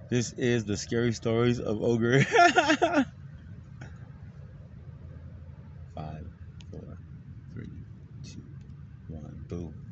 This is the scary stories of Ogre. 5, 4, 3, 2, 1, boom.